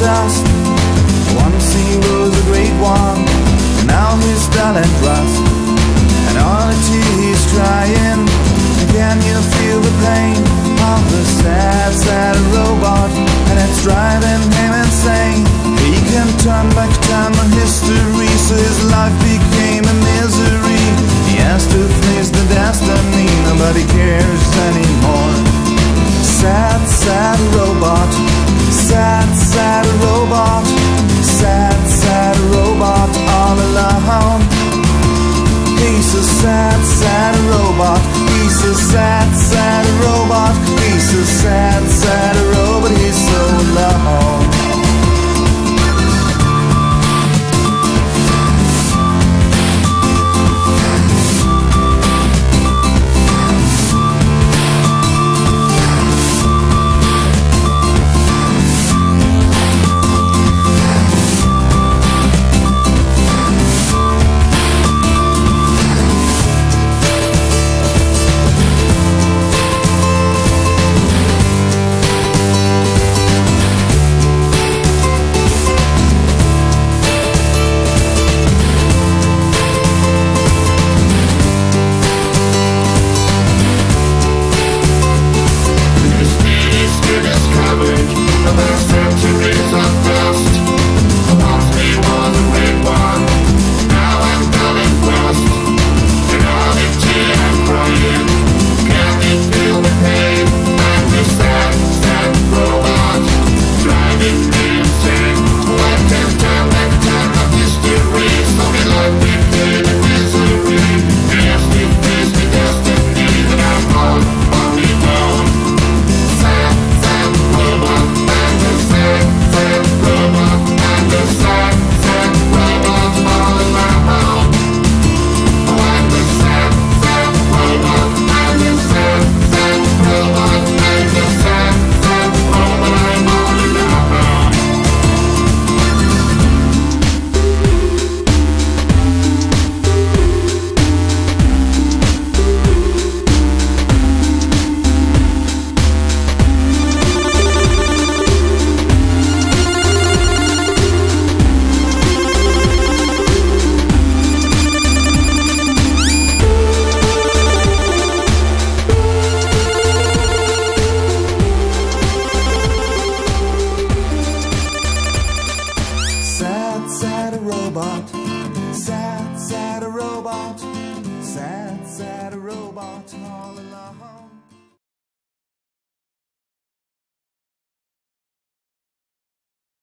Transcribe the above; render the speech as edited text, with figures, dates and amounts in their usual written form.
dust. Once he was a great one, now he's dull and rust. And all the tears crying, can you feel the pain of the sad, sad robot? And it's driving him insane. He can turn back time and history, so his life became a misery. He has to face the destiny, nobody cares anymore. Sad, sad robot, sad, sad robot, sad, sad robot, all alone. He's a sad, sad robot. He's a sad, sad robot. He's a sad, sad